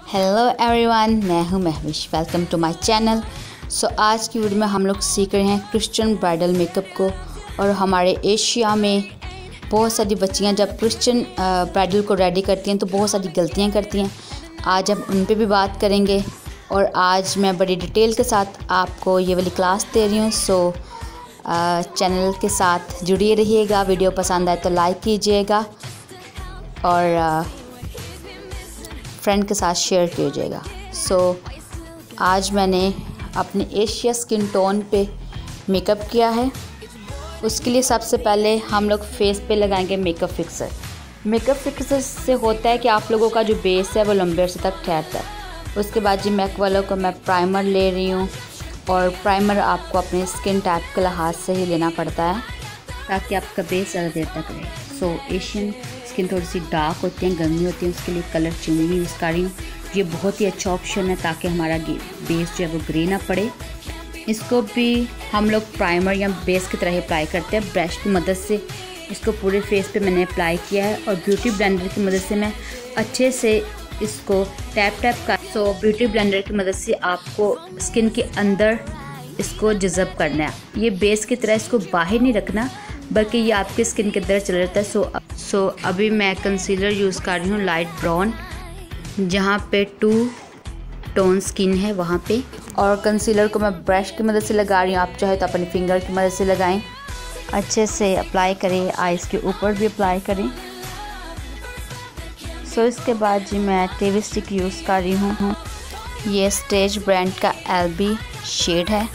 Hello everyone, मैं हूं Mahvish. Welcome to my channel. So आज की वीडियो में हम लोग सीख रहे हैं क्रिश्चियन ब्राइडल मेकअप को। और हमारे एशिया में बहुत सारी बच्चियां जब क्रिश्चियन ब्राइडल को रेडी करती हैं तो बहुत सारी गलतियां करती हैं। आज हम उन पे भी बात करेंगे और आज मैं बड़ी डिटेल के साथ आपको ये वाली क्लास दे रही हूँ। सो चैनल के साथ जुड़िए रहिएगा। वीडियो पसंद आए तो लाइक कीजिएगा और फ्रेंड के साथ शेयर कीजिएगा। सो आज मैंने अपने एशिया स्किन टोन पे मेकअप किया है। उसके लिए सबसे पहले हम लोग फेस पे लगाएंगे मेकअप फिक्सर। मेकअप फिक्सर से होता है कि आप लोगों का जो बेस है वो लंबे अरसे तक ठहरता है। उसके बाद जी मैक वालों को मैं प्राइमर ले रही हूँ और प्राइमर आपको अपने स्किन टाइप के लिहाज से ही लेना पड़ता है ताकि आपका बेस ज़्यादा देर तक रहे। सो एशियन स्किन थोड़ी सी डार्क होती हैं, गर्मी होती है, उसके लिए कलर चेंजिंग यूज़ कर रही हूँ। ये बहुत ही अच्छा ऑप्शन है ताकि हमारा बेस जो है वो ग्रे ना पड़े। इसको भी हम लोग प्राइमर या बेस की तरह ही अप्लाई करते हैं। ब्रश की मदद से इसको पूरे फेस पे मैंने अप्लाई किया है और ब्यूटी ब्लेंडर की मदद से मैं अच्छे से इसको टैप कर। सो ब्यूटी ब्लेंडर की मदद से आपको स्किन के अंदर इसको जज़ब करना है। ये बेस की तरह इसको बाहर नहीं रखना बल्कि ये आपके स्किन के अंदर चला जाता है। सो अभी मैं कंसीलर यूज़ कर रही हूँ लाइट ब्राउन, जहाँ पे 2 टोन स्किन है वहाँ पे। और कंसीलर को मैं ब्रश की मदद से लगा रही हूँ। आप चाहे तो अपने फिंगर की मदद से लगाएं। अच्छे से अप्लाई करें, आइज़ के ऊपर भी अप्लाई करें। सो इसके बाद जी मैं टेवी स्टिक यूज़ कर रही हूँ। ये स्टेज ब्रांड का LB शेड है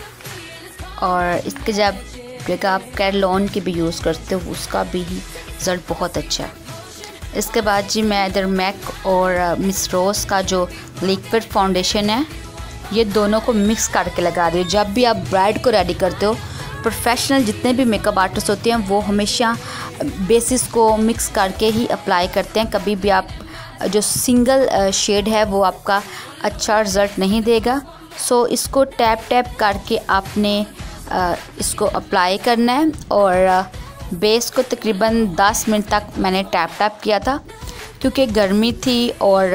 और इसके जब आप कैरलॉन की भी यूज़ करते हो उसका भी रिज़ल्ट बहुत अच्छा है। इसके बाद जी मैं इधर मैक और मिस रोज़ का जो लिक्विड फाउंडेशन है ये दोनों को मिक्स करके लगा रही हूँ। जब भी आप ब्राइड को रेडी करते हो, प्रोफेशनल जितने भी मेकअप आर्टिस्ट होते हैं वो हमेशा बेसिस को मिक्स करके ही अप्लाई करते हैं। कभी भी आप जो सिंगल शेड है वो आपका अच्छा रिज़ल्ट नहीं देगा। सो इसको टैप करके आपने इसको अप्लाई करना है और बेस को तकरीबन 10 मिनट तक मैंने टैप किया था क्योंकि गर्मी थी और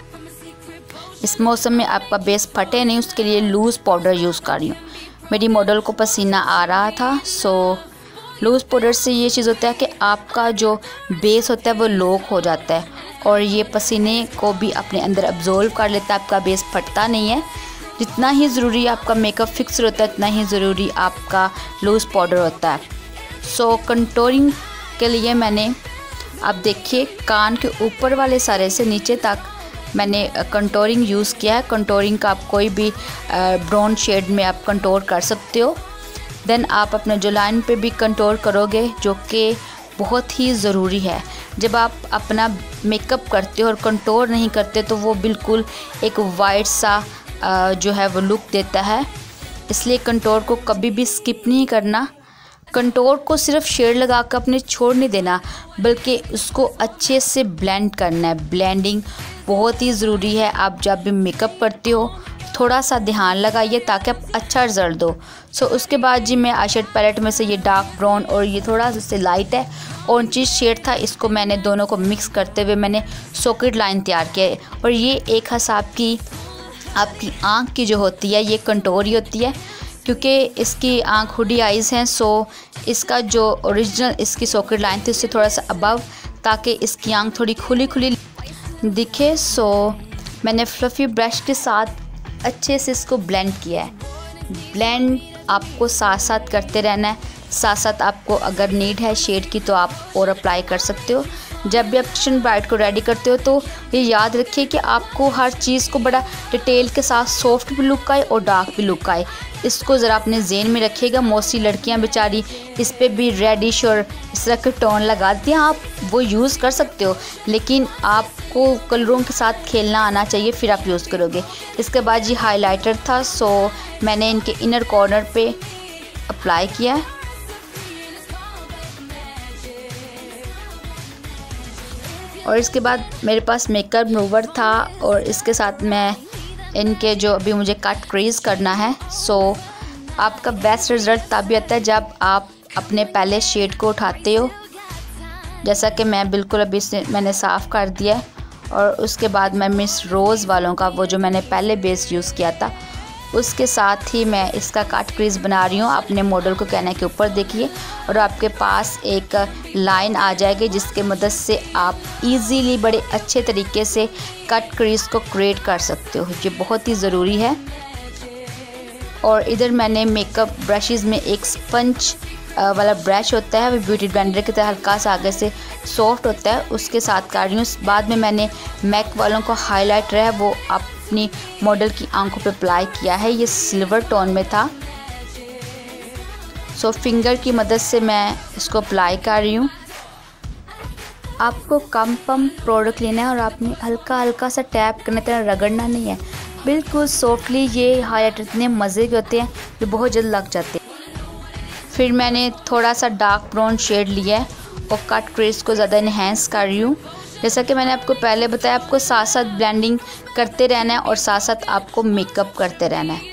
इस मौसम में आपका बेस फटे नहीं, उसके लिए लूज़ पाउडर यूज़ कर रही हूँ। मेरी मॉडल को पसीना आ रहा था। सो लूज़ पाउडर से ये चीज़ होता है कि आपका जो बेस होता है वो लॉक हो जाता है और ये पसीने को भी अपने अंदर अब्जॉर्व कर लेता है। आपका बेस फटता नहीं है। जितना ही ज़रूरी आपका मेकअप फिक्सर होता है उतना ही ज़रूरी आपका लूज़ पाउडर होता है। सो कंटूरिंग के लिए मैंने, आप देखिए, कान के ऊपर वाले सारे से नीचे तक मैंने कंटूरिंग यूज़ किया है। कंटूरिंग का आप कोई भी ब्राउन शेड में आप कंटूर कर सकते हो। देन आप अपने जो लाइन पे भी कंटूर करोगे जो कि बहुत ही ज़रूरी है। जब आप अपना मेकअप करते हो और कंटूर नहीं करते तो वो बिल्कुल एक वाइट सा जो है वो लुक देता है। इसलिए कंटूर को कभी भी स्किप नहीं करना। कंटूर को सिर्फ शेड लगा कर अपने छोड़ नहीं देना बल्कि उसको अच्छे से ब्लेंड करना है। ब्लेंडिंग बहुत ही ज़रूरी है। आप जब भी मेकअप करते हो थोड़ा सा ध्यान लगाइए ताकि आप अच्छा रिज़ल्ट दो। सो उसके बाद जी मैं आई शेड पैलेट में से ये डार्क ब्राउन और ये थोड़ा सा लाइट है ऑरेंज शेड था, इसको मैंने दोनों को मिक्स करते हुए मैंने सॉकेट लाइन तैयार किया है। और ये एक हिसाब की आपकी आँख की जो होती है ये कंटूर ही होती है क्योंकि इसकी आँख हुडी आइज़ हैं। सो इसका जो ओरिजिनल इसकी सॉकेट लाइन थी उससे थोड़ा सा अबव, ताकि इसकी आँख थोड़ी खुली दिखे। सो मैंने फ्लफ़ी ब्रश के साथ अच्छे से इसको ब्लेंड किया है। ब्लेंड आपको साथ साथ करते रहना है। साथ साथ आपको अगर नीड है शेड की तो आप और अप्लाई कर सकते हो। जब भी आप क्रिश्चियन ब्राइड को रेडी करते हो तो ये याद रखिए कि आपको हर चीज़ को बड़ा डिटेल के साथ सॉफ्ट भी लुक आए और डार्क भी लुक आए। इसको ज़रा अपने ज़हन में रखिएगा। मोस्टली लड़कियां बेचारी इस पर भी रेडिश और इस तरह के टोन लगाती हैं। आप वो यूज़ कर सकते हो लेकिन आपको कलरों के साथ खेलना आना चाहिए, फिर आप यूज़ करोगे। इसके बाद ये हाइलाइटर था। सो मैंने इनके इनर कॉर्नर पे अप्लाई किया है। और इसके बाद मेरे पास मेकअप रिमूवर था और इसके साथ मैं इनके जो अभी मुझे कट क्रीज करना है। सो आपका बेस्ट रिज़ल्ट तभी आता है जब आप अपने पहले शेड को उठाते हो, जैसा कि मैं बिल्कुल अभी मैंने साफ़ कर दिया है और उसके बाद मैं मिस रोज़ वालों का वो जो मैंने पहले बेस यूज़ किया था उसके साथ ही मैं इसका कट क्रीज बना रही हूँ। अपने मॉडल को कहने के ऊपर देखिए और आपके पास एक लाइन आ जाएगी जिसके मदद से आप इजीली बड़े अच्छे तरीके से कट क्रीज को क्रिएट कर सकते हो। ये बहुत ही ज़रूरी है। और इधर मैंने मेकअप ब्रशेज़ में एक स्पंज वाला ब्रश होता है, वो ब्यूटी ब्लेंडर की तरह हल्का सा आगे से सॉफ्ट होता है, उसके साथ कर रही हूँ। बाद में मैंने मैक वालों को हाईलाइटर है वो अपनी मॉडल की आंखों पे अप्लाई किया है। ये सिल्वर टोन में था। सो फिंगर की मदद से मैं इसको अप्लाई कर रही हूँ। आपको कम प्रोडक्ट लेना है और आपने हल्का हल्का सा टैप करने तरह रगड़ना नहीं है, बिल्कुल सॉफ्टली। ये हाईलाइटर इतने मज़े के होते हैं जो बहुत जल्द लग जाते हैं। फिर मैंने थोड़ा सा डार्क ब्राउन शेड लिया है और कट क्रीज को ज़्यादा इन्हेंस कर रही हूँ। जैसा कि मैंने आपको पहले बताया, आपको साथ साथ ब्लेंडिंग करते रहना है और साथ साथ आपको मेकअप करते रहना है।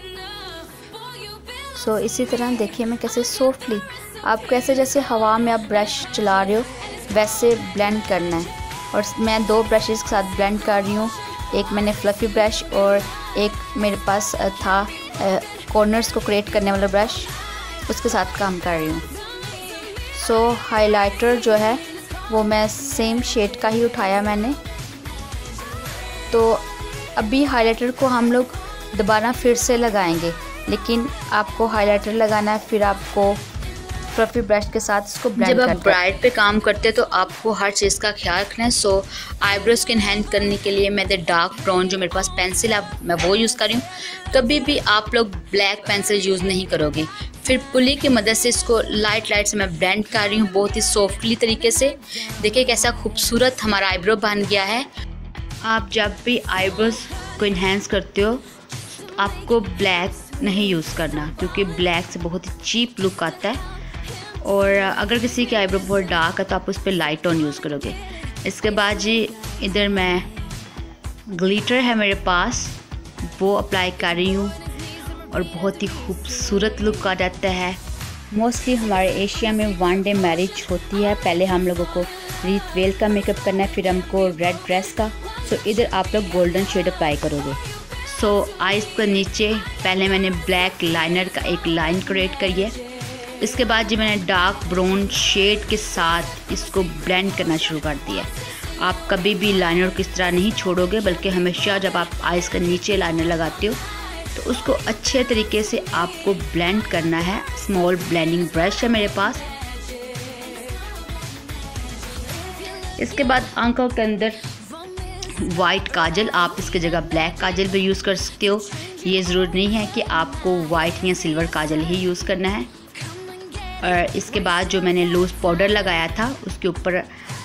सो इसी तरह देखिए मैं कैसे सॉफ्टली, आप कैसे जैसे हवा में आप ब्रश चला रहे हो वैसे ब्लेंड करना है। और मैं 2 ब्रशेज़ के साथ ब्लेंड कर रही हूँ। एक मैंने फ्लफ़ी ब्रश और एक मेरे पास था कॉर्नर्स को क्रिएट करने वाला ब्रश, उसके साथ काम कर रही हूँ। सो हाइलाइटर जो है वो मैं सेम शेड का ही उठाया मैंने। तो अभी हाइलाइटर को हम लोग दोबारा फिर से लगाएंगे, लेकिन आपको हाइलाइटर लगाना है फिर आपको फ्लफी ब्रश के साथ इसको ब्लेंड करना है। जब आप ब्राइड पे काम करते हैं तो आपको हर चीज़ का ख्याल रखना है। सो आईब्रोज को इन्हेंस करने के लिए मैं डार्क ब्राउन जो मेरे पास पेंसिल है मैं वो यूज़ कर रही हूँ। कभी भी आप लोग ब्लैक पेंसिल यूज़ नहीं करोगे। फिर पुली की मदद से इसको लाइट से मैं ब्लेंड कर रही हूँ बहुत ही सॉफ्टली तरीके से। देखिए कैसा खूबसूरत हमारा आईब्रो बन गया है। आप जब भी आईब्रोज को इन्हेंस करते हो आपको ब्लैक नहीं यूज़ करना, क्योंकि ब्लैक से बहुत ही चीप लुक आता है। और अगर किसी की आईब्रो बहुत डार्क है तो आप उस पर लाइट टोन यूज़ करोगे। इसके बाद जी इधर मैं ग्लिटर है मेरे पास वो अप्लाई कर रही हूँ और बहुत ही खूबसूरत लुक आ जाता है। मोस्टली हमारे एशिया में 1 डे मैरिज होती है। पहले हम लोगों को रीत वेल का मेकअप करना है, फिर हमको रेड ड्रेस का। सो इधर आप लोग गोल्डन शेड अप्लाई करोगे। सो आइज़ के नीचे पहले मैंने ब्लैक लाइनर का एक लाइन क्रिएट करी है। इसके बाद जी मैंने डार्क ब्राउन शेड के साथ इसको ब्लेंड करना शुरू कर दिया। आप कभी भी लाइनर को इस तरह नहीं छोड़ोगे, बल्कि हमेशा जब आप आइज़ के नीचे लाइनर लगाते हो तो उसको अच्छे तरीके से आपको ब्लेंड करना है। स्मॉल ब्लेंडिंग ब्रश है मेरे पास। इसके बाद आंखों के अंदर वाइट काजल, आप इसकी जगह ब्लैक काजल भी यूज़ कर सकते हो। ये ज़रूर नहीं है कि आपको वाइट या सिल्वर काजल ही यूज़ करना है। और इसके बाद जो मैंने लूज़ पाउडर लगाया था उसके ऊपर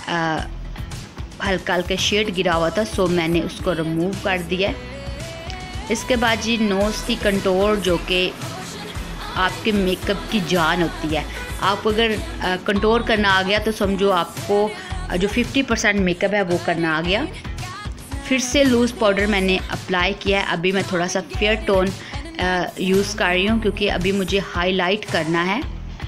हल्का हल्का शेड गिरा हुआ था, सो मैंने उसको रिमूव कर दिया। इसके बाद जी नोज़ की कंटोर जो कि आपके मेकअप की जान होती है। आप अगर कंटोर करना आ गया तो समझो आपको जो 50% मेकअप है वो करना आ गया। फिर से लूज़ पाउडर मैंने अप्लाई किया है। अभी मैं थोड़ा सा फेयर टोन यूज़ कर रही हूँ क्योंकि अभी मुझे हाईलाइट करना है।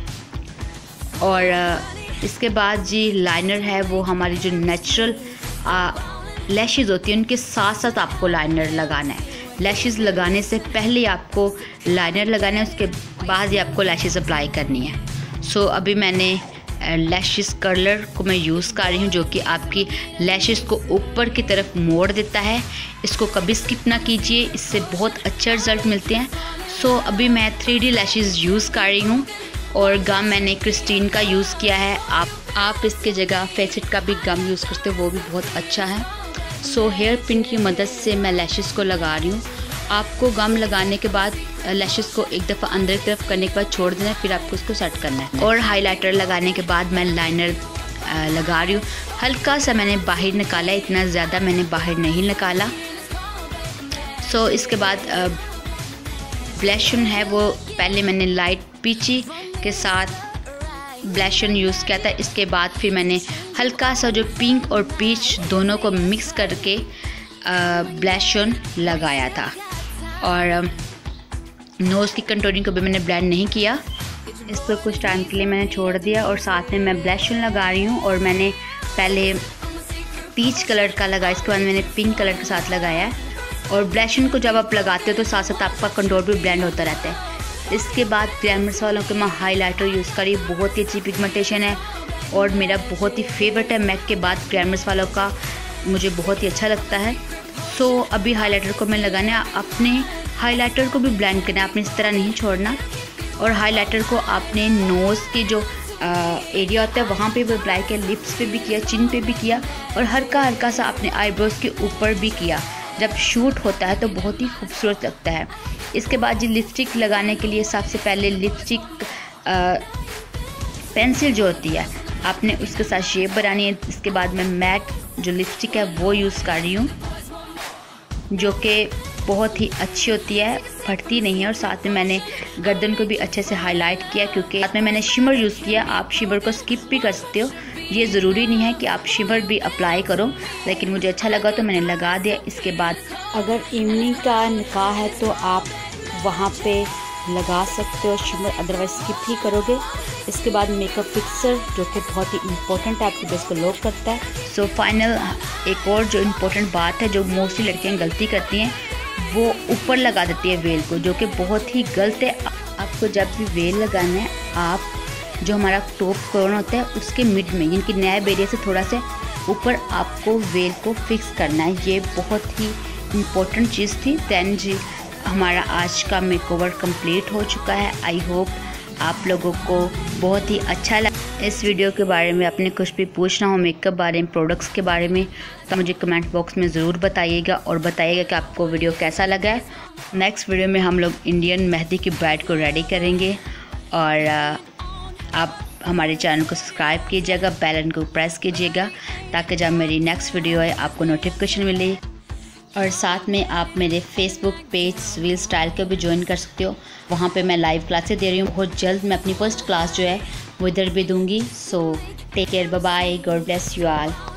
और इसके बाद जी लाइनर है वो हमारी जो नेचुरल लैशेज़ होती हैं उनके साथ साथ आपको लाइनर लगाना है। लैशेज़ लगाने से पहले आपको लाइनर लगाना है, उसके बाद ही आपको लैशेज़ अप्लाई करनी है। सो अभी मैंने लैशेज़ कर्लर को मैं यूज़ कर रही हूँ जो कि आपकी लैशेज़ को ऊपर की तरफ मोड़ देता है। इसको कभी स्किप ना कीजिए, इससे बहुत अच्छे रिज़ल्ट मिलते हैं। सो अभी मैं 3D लैशेज़ यूज़ कर रही हूँ और गम मैंने क्रिस्टीन का यूज़ किया है। आप इसके जगह फेसिट का भी गम यूज़ करते हो, वो भी बहुत अच्छा है। सो हेयर पिन की मदद से मैं लैशेज़ को लगा रही हूँ। आपको गम लगाने के बाद लैशेज़ को एक दफ़ा अंदर की तरफ करने के बाद छोड़ देना है, फिर आपको उसको सेट करना है। और हाइलाइटर लगाने के बाद मैं लाइनर लगा रही हूँ। हल्का सा मैंने बाहर निकाला, इतना ज़्यादा मैंने बाहर नहीं निकाला। सो इसके बाद ब्लशन है वो पहले मैंने लाइट पीची के साथ ब्लशन यूज़ किया था। इसके बाद फिर मैंने हल्का सा जो पिंक और पीच दोनों को मिक्स करके ब्लशन लगाया था। और नोज़ की कंटूरिंग को भी मैंने ब्लेंड नहीं किया, इस पर कुछ टाइम के लिए मैंने छोड़ दिया। और साथ में मैं ब्लशन लगा रही हूँ और मैंने पहले पीच कलर का लगा, इसके बाद मैंने पिंक कलर के साथ लगाया है। और ब्लैशन को जब आप लगाते हो तो साथ साथ आपका कंटूर भी ब्लेंड होता रहता है। इसके बाद ग्लैमरस वालों के मैं हाइलाइटर यूज़ करी, बहुत ही अच्छी पिगमेंटेशन है और मेरा बहुत ही फेवरेट है। मैक के बाद ग्लैमरस वालों का मुझे बहुत ही अच्छा लगता है। सो अभी हाइलाइटर को मैं लगाना है। अपने हाइलाइटर को भी ब्लेंड करना है, आपने इस तरह नहीं छोड़ना। और हाइलाइटर को आपने नोज़ के जो एरिया होता है वहाँ पे भी अप्लाई किया, लिप्स पे भी किया, चिन पे भी किया और हल्का हल्का सा अपने आईब्रोज़ के ऊपर भी किया। जब शूट होता है तो बहुत ही खूबसूरत लगता है। इसके बाद ये लिपस्टिक लगाने के लिए सबसे पहले लिपस्टिक पेंसिल जो होती है आपने उसके साथ शेप बनानी है। इसके बाद मैं मैक जो लिपस्टिक है वो यूज़ कर रही हूँ, जो कि बहुत ही अच्छी होती है, फटती नहीं है। और साथ में मैंने गर्दन को भी अच्छे से हाईलाइट किया, क्योंकि साथ में मैंने शिमर यूज़ किया। आप शिमर को स्किप भी कर सकते हो, ये ज़रूरी नहीं है कि आप शिमर भी अप्लाई करो, लेकिन मुझे अच्छा लगा तो मैंने लगा दिया। इसके बाद अगर इवनिंग का निकाह है तो आप वहाँ पे लगा सकते हो शिमर, अदरवाइज स्किप ही करोगे। इसके बाद मेकअप फिक्सर जो कि बहुत ही इम्पोर्टेंट है, आपके बेस को लॉक करता है। सो फाइनल एक और जो इम्पोर्टेंट बात है जो मोस्टली लड़कियाँ गलती करती हैं, वो ऊपर लगा देती है वेल को, जो कि बहुत ही गलत है। आपको जब भी वेल लगाना है, आप जो हमारा टॉप कोन होता है उसके मिड में, यानी नैब एरिया से थोड़ा सा ऊपर आपको वेल को फिक्स करना है। ये बहुत ही इम्पोर्टेंट चीज़ थी। दैन जी हमारा आज का मेकओवर कंप्लीट हो चुका है। आई होप आप लोगों को बहुत ही अच्छा लगा। इस वीडियो के बारे में आपने कुछ भी पूछना हो मेकअप बारे में, प्रोडक्ट्स के बारे में, तो मुझे कमेंट बॉक्स में ज़रूर बताइएगा और बताइएगा कि आपको वीडियो कैसा लगा है। नेक्स्ट वीडियो में हम लोग इंडियन मेहंदी की ब्राइड को रेडी करेंगे। और आप हमारे चैनल को सब्सक्राइब कीजिएगा, बेल आइकन को प्रेस कीजिएगा, ताकि जब मेरी नेक्स्ट वीडियो है आपको नोटिफिकेशन मिले। और साथ में आप मेरे फेसबुक पेज स्वील स्टाइल को भी ज्वाइन कर सकते हो, वहाँ पे मैं लाइव क्लासेस दे रही हूँ। बहुत जल्द मैं अपनी फर्स्ट क्लास जो है वो इधर भी दूँगी। So take care, bye bye, God bless you all.